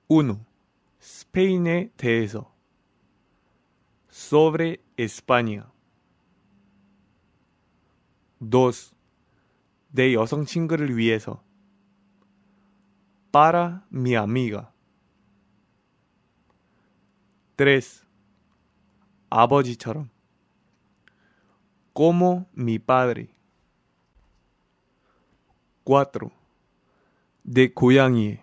1. 스페인에 대해서. Sobre España. 2. 내 여성 친구를 위해서. Para mi amiga. 3. 아버지처럼. Como mi padre. 4. 내 고양이에.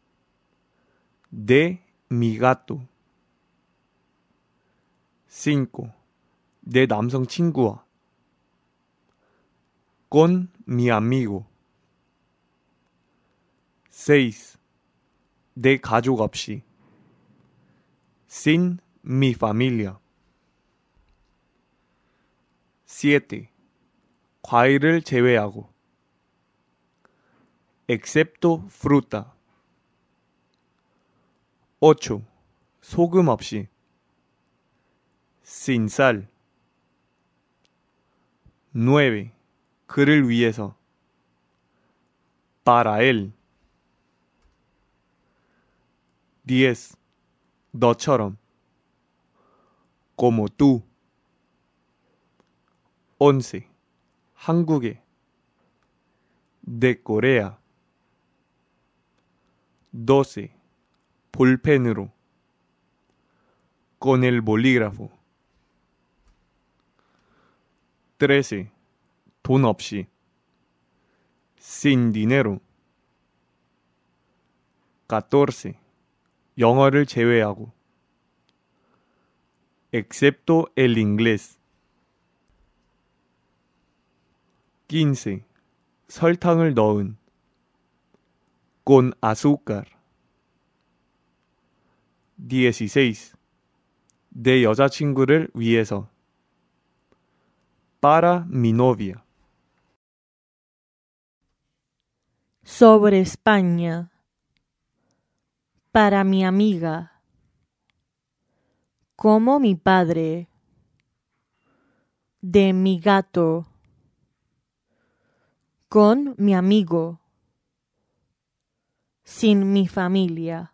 De mi gato. 5. 내 남성 친구와. Con mi amigo. 6. 내 가족 없이. Sin mi familia. 7. 과일을 제외하고. Excepto fruta. 8. 소금 없이. Sin sal. 9. 그를 위해서. Para él. 10. 너처럼. Como tú. 11. 한국에. De Corea. 12. 볼펜으로. Con el bolígrafo. 13. 돈 없이. Sin dinero. 14. 영어를 제외하고. Excepto el inglés. 15. 설탕을 넣은. Con azúcar. 16. 내 여자친구를 위해서. Para mi novia. Sobre España. Para mi amiga. Como mi padre. De mi gato. Con mi amigo. Sin mi familia.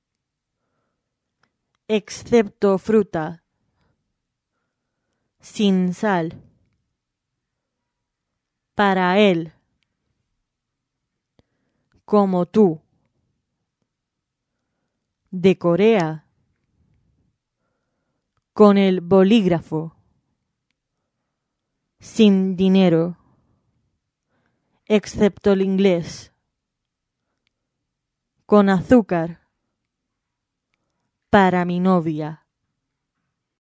Excepto fruta. Sin sal. Para él. Como tú. De Corea. Con el bolígrafo. Sin dinero. Excepto el inglés. Con azúcar. Para mi novia.